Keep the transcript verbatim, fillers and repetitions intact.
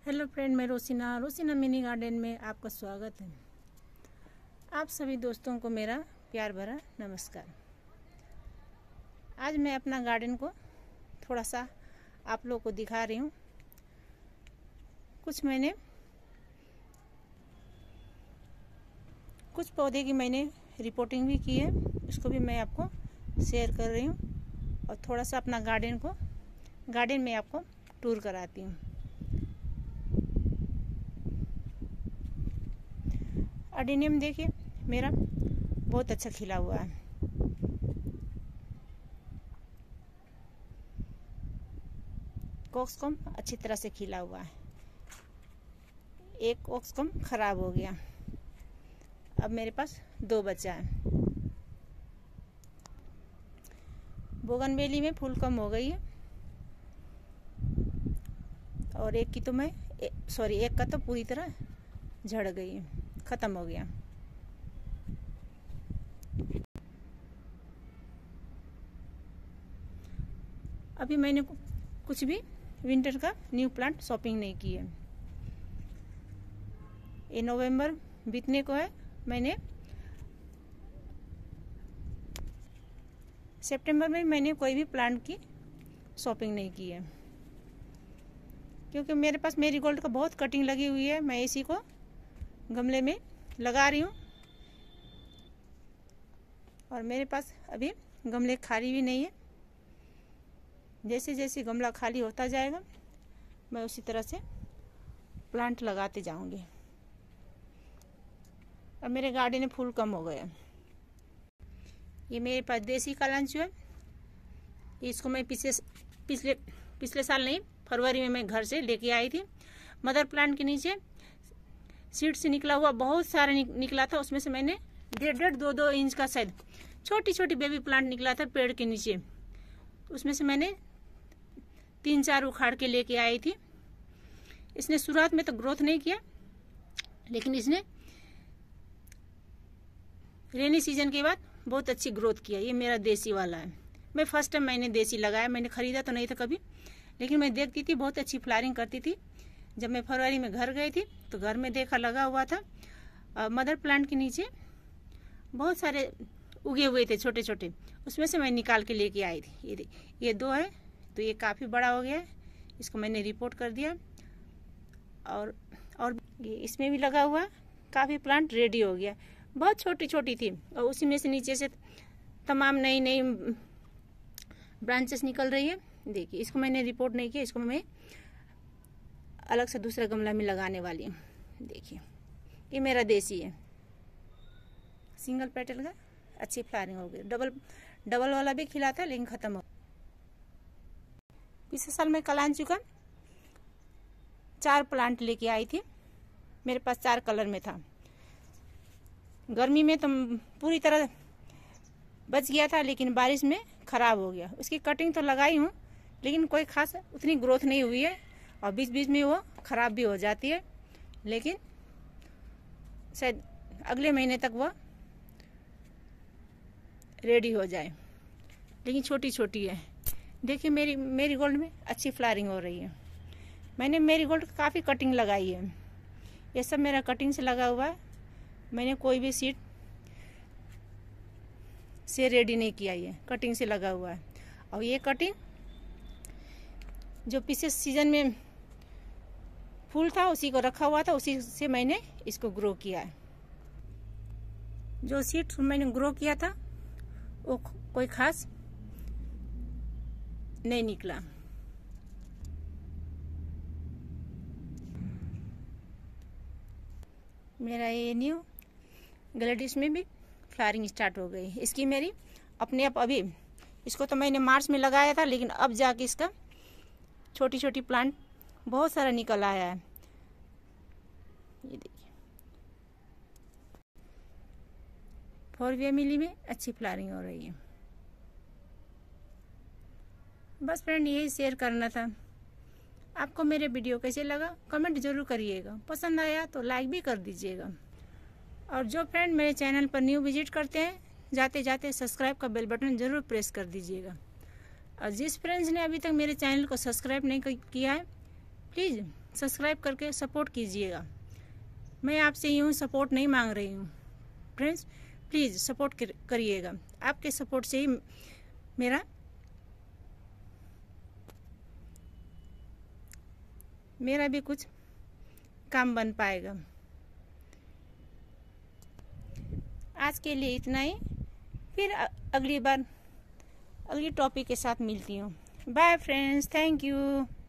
Hello friend, मैं रोसिना रोसिना mini garden में आपका स्वागत है। आप सभी दोस्तों को मेरा प्यार भरा नमस्कार। आज मैं अपना गार्डन को थोड़ा सा आप लोगों को दिखा रही हूँ। कुछ मैंने कुछ पौधे की मैंने रिपोर्टिंग भी की है, उसको भी मैं आपको शेयर कर रही हूँ और थोड़ा सा अपना गार्डन को गार्डन में आपको टूर कराती हूँ। अडेनियम देखिए मेरा बहुत अच्छा खिला हुआ है। कॉक्सकॉम अच्छी तरह से खिला हुआ है। एक कॉक्सकॉम खराब हो गया, अब मेरे पास दो बचा है। बोगनवेली में फूल कम हो गई है और एक की तो मैं सॉरी एक का तो पूरी तरह झड़ गई है, खत्म हो गया। अभी मैंने कुछ भी विंटर का न्यू प्लांट शॉपिंग नहीं की है। ये नवंबर बीतने को है, मैंने सितंबर में मैंने कोई भी प्लांट की शॉपिंग नहीं की है, क्योंकि मेरे पास मेरीगोल्ड का बहुत कटिंग लगी हुई है। मैं इसी को गमले में लगा रही हूँ और मेरे पास अभी गमले खाली भी नहीं है। जैसे जैसे गमला खाली होता जाएगा मैं उसी तरह से प्लांट लगाते जाऊंगी। अब मेरे गार्डन में फूल कम हो गए। ये मेरे पास देसी कालांचू है। इसको मैं पिछले पिछले पिछले साल नहीं, फरवरी में मैं घर से लेके आई थी। मदर प्लांट के नीचे सीड से निकला हुआ बहुत सारा निकला था। उसमें से मैंने डेढ़ डेढ़ दो दो इंच का शायद छोटी छोटी बेबी प्लांट निकला था पेड़ के नीचे। उसमें से मैंने तीन चार उखाड़ के लेके आई थी। इसने शुरुआत में तो ग्रोथ नहीं किया, लेकिन इसने रेनी सीजन के बाद बहुत अच्छी ग्रोथ किया। ये मेरा देसी वाला है। मैं फर्स्ट टाइम मैंने देसी लगाया। मैंने खरीदा तो नहीं था कभी, लेकिन मैं देखती थी बहुत अच्छी फ्लावरिंग करती थी। जब मैं फरवरी में घर गई थी तो घर में देखा लगा हुआ था। आ, मदर प्लांट के नीचे बहुत सारे उगे हुए थे छोटे छोटे। उसमें से मैं निकाल के लेके आई थी। ये ये दो है, तो ये काफ़ी बड़ा हो गया है। इसको मैंने रिपोर्ट कर दिया और और ये इसमें भी लगा हुआ काफ़ी प्लांट रेडी हो गया। बहुत छोटी छोटी थी और उसी में से नीचे से तमाम नई नई ब्रांचेस निकल रही है। देखिए, इसको मैंने रिपोर्ट नहीं किया। इसको मैं अलग से दूसरा गमला में लगाने वाली हूँ। देखिए, ये मेरा देसी है, सिंगल पेटल का अच्छी फ्लावरिंग हो गई। डबल डबल वाला भी खिला था, लेकिन खत्म हो। पिछले साल मैं कालांचू का चार प्लांट लेके आई थी। मेरे पास चार कलर में था। गर्मी में तो पूरी तरह बच गया था, लेकिन बारिश में खराब हो गया। उसकी कटिंग तो लगाई हूँ, लेकिन कोई खास उतनी ग्रोथ नहीं हुई है और बीच बीच में वो खराब भी हो जाती है। लेकिन शायद अगले महीने तक वह रेडी हो जाए। लेकिन छोटी छोटी है। देखिए, मेरी मेरीगोल्ड में अच्छी फ्लावरिंग हो रही है। मैंने मेरीगोल्ड काफ़ी कटिंग लगाई है। ये सब मेरा कटिंग से लगा हुआ है। मैंने कोई भी सीड से रेडी नहीं किया, ये कटिंग से लगा हुआ है। और ये कटिंग जो पिछले सीजन में फूल था उसी को रखा हुआ था, उसी से मैंने इसको ग्रो किया है। जो सीड मैंने ग्रो किया था वो कोई खास नहीं निकला। मेरा ये न्यू ग्लैडिस में भी फ्लावरिंग स्टार्ट हो गई। इसकी मेरी अपने आप अभी इसको तो मैंने मार्च में लगाया था, लेकिन अब जाके इसका छोटी छोटी प्लांट बहुत सारा निकल आया है। ये देखिए, फोर मिली में अच्छी फ्लावरिंग हो रही है। बस फ्रेंड, यही शेयर करना था। आपको मेरे वीडियो कैसे लगा कमेंट जरूर करिएगा। पसंद आया तो लाइक भी कर दीजिएगा। और जो फ्रेंड मेरे चैनल पर न्यू विजिट करते हैं, जाते जाते सब्सक्राइब का बेल बटन जरूर प्रेस कर दीजिएगा। और जिस फ्रेंड्स ने अभी तक मेरे चैनल को सब्सक्राइब नहीं किया है, प्लीज़ सब्सक्राइब करके सपोर्ट कीजिएगा। मैं आपसे यूँ सपोर्ट नहीं मांग रही हूँ फ्रेंड्स, प्लीज़ सपोर्ट करिएगा। आपके सपोर्ट से ही मेरा मेरा भी कुछ काम बन पाएगा। आज के लिए इतना ही, फिर अगली बार अगली टॉपिक के साथ मिलती हूँ। Bye friends, thank you.